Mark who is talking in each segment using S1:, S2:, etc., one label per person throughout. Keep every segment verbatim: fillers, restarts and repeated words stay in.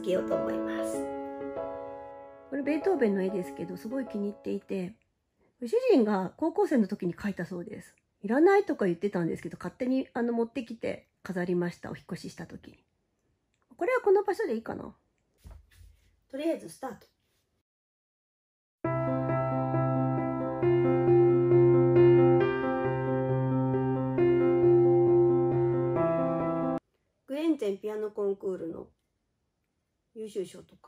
S1: 続けようと思います。これベートーベンの絵ですけど、すごい気に入っていて、主人が高校生の時に描いたそうです。いらないとか言ってたんですけど、勝手にあの持ってきて飾りました。お引越しした時に。これはこの場所でいいかな。とりあえずスタート。グエンゼンピアノコンクールの優秀賞とか、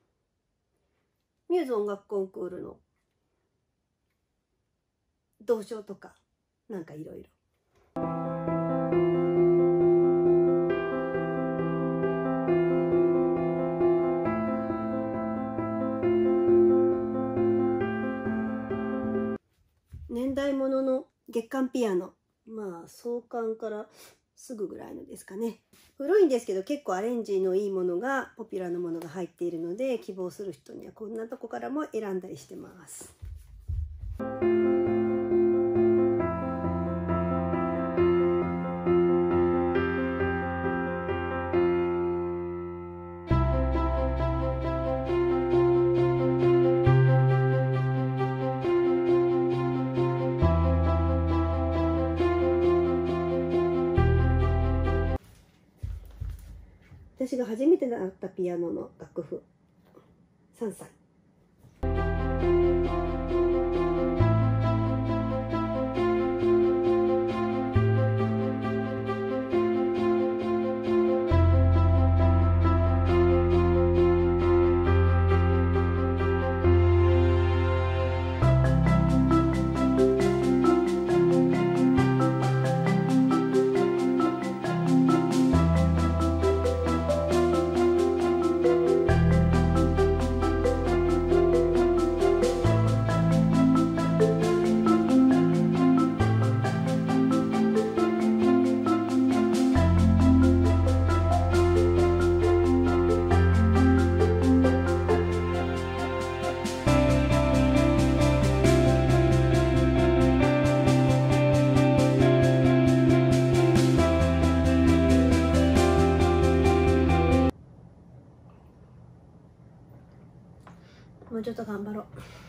S1: ミューズ音楽コンクールの銅賞とか、なんかいろいろ。年代物の月刊ピアノ、まあ創刊からすぐぐらいのですかね。古いんですけど結構アレンジのいいものが、ポピュラーなものが入っているので、希望する人にはこんなとこからも選んだりしてます。私が初めて習ったピアノの楽譜、さんさい。もうちょっと頑張ろう。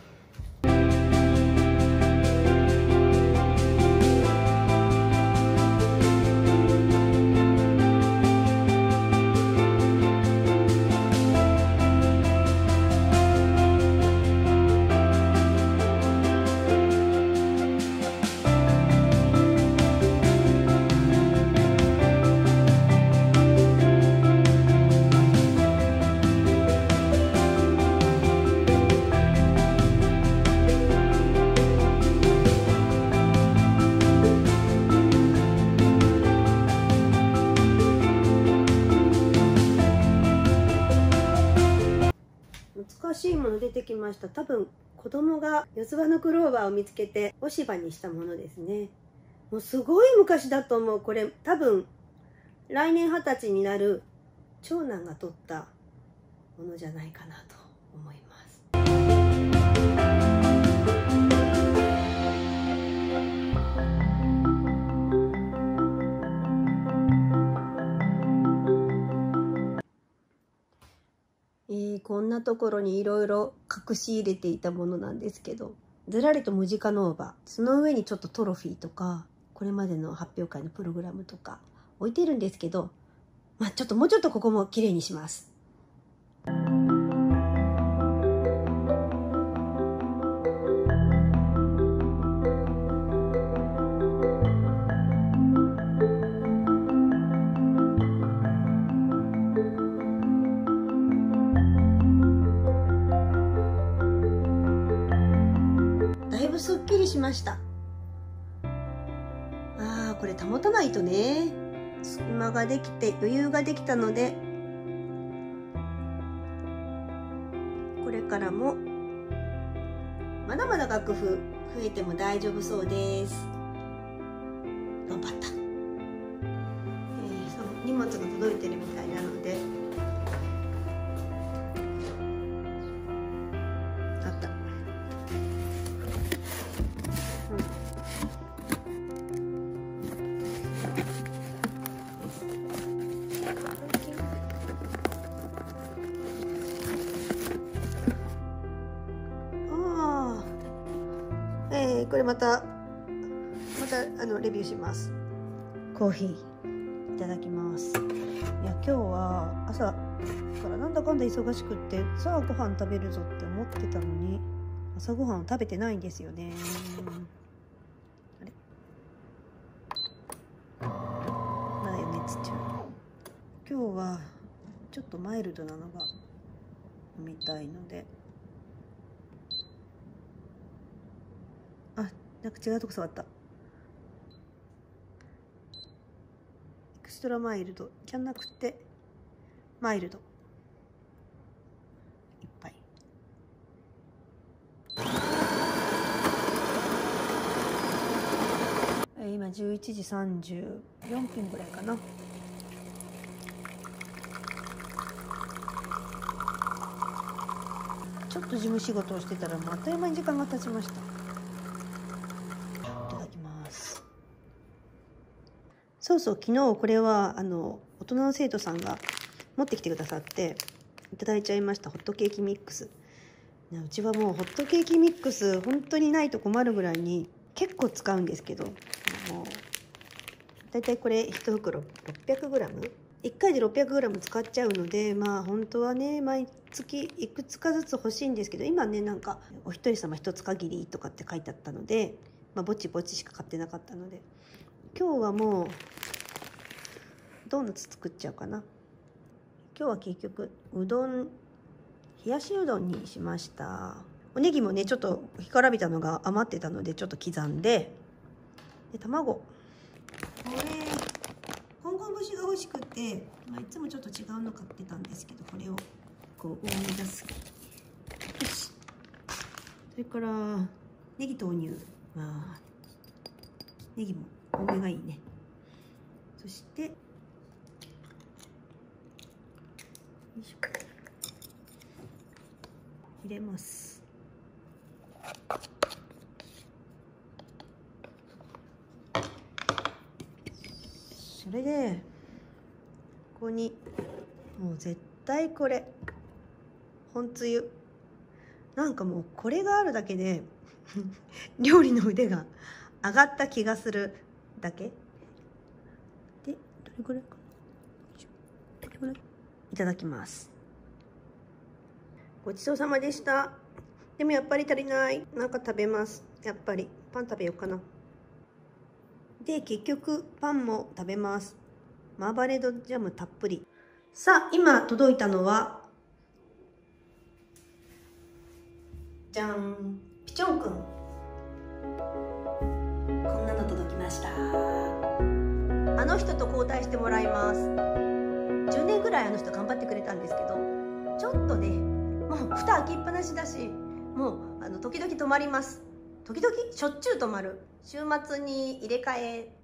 S1: 難しいもの出てきました。多分子供が四つ葉のクローバーを見つけて押し葉にしたものですね。もうすごい昔だと思う。これ多分来年二十歳になる長男が撮ったものじゃないかなと思います。えー、こんなところにいろいろ隠し入れていたものなんですけど、ずらりとムジカノーバ、その上にちょっとトロフィーとか、これまでの発表会のプログラムとか置いてるんですけど、まあちょっともうちょっとここも綺麗にします。すっきりしました。ああ、これ保たないとね。隙間ができて余裕ができたので、これからもまだまだ楽譜増えても大丈夫そうです。頑張った。えー、そう荷物が届いてるみたいなので、あった。 えー、これまたまたあのレビューします。コーヒーいただきます。いや今日は朝からなんだかんだ忙しくってさあご飯食べるぞって思ってたのに朝ごはんを食べてないんですよね。あれまだ余熱中。今日はちょっとマイルドなのが飲みたいので、あ、なんか違うとこ触った。エクストラマイルドじゃなくてマイルドいっぱい。今じゅういちじさんじゅうよんぷんぐらいかな。ちょっと事務仕事をしてたらもうあっという間に時間が経ちました。いただきます。そうそう、昨日これはあの大人の生徒さんが持ってきてくださっていただいちゃいました。ホットケーキミックス。うちはもうホットケーキミックス本当にないと困るぐらいに結構使うんですけど、もうだいたいこれいち袋ろっぴゃくグラム、いっかいで ろっぴゃくグラム 使っちゃうので、まあ本当はね毎月いくつかずつ欲しいんですけど、今ねなんかお一人様一つ限りとかって書いてあったので、まあ、ぼちぼちしか買ってなかったので、今日はもうドーナツ作っちゃうかな。今日は結局うどん、冷やしうどんにしました。おネギもねちょっと干からびたのが余ってたのでちょっと刻んで、で卵、これ香港節が欲しくて、まあ、いつもちょっと違うの買ってたんですけど、これをこう多め出す。よし。それからネギ投入。まあネギも多めがいいね。そしてよいしょ、入れます。それでここにもう絶対これ本つゆ、なんかもうこれがあるだけで料理の腕が上がった気がするだけで、どれぐらいかな。どれぐらい。いただきます。ごちそうさまでした。でもやっぱり足りない。なんか食べます。やっぱりパン食べようかな。で結局パンも食べます。マーマレードジャムたっぷり。さあ今届いたのはじゃん、ピチョンくん。こんなの届きました。あの人と交代してもらいます。じゅうねんぐらいあの人頑張ってくれたんですけど、ちょっとねもう蓋開きっぱなしだし、もうあの時々止まります。時々しょっちゅう止まる。週末に入れ替え